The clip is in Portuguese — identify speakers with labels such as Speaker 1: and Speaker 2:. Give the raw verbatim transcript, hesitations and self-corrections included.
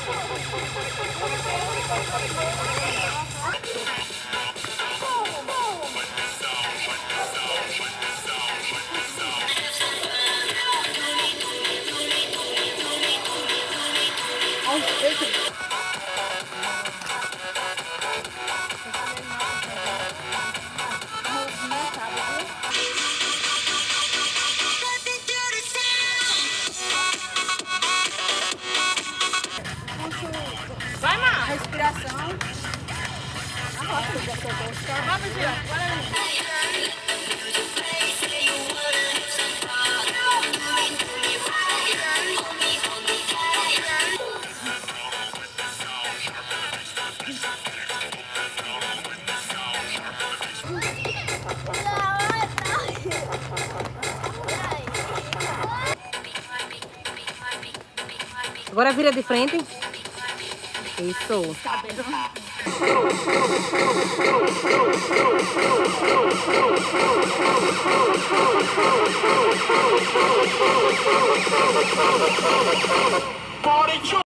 Speaker 1: Vai, Mar!
Speaker 2: Respiração. Agora,
Speaker 1: Vamos, Gil. Bora ali.
Speaker 3: Agora vira de frente. Isso.
Speaker 4: Body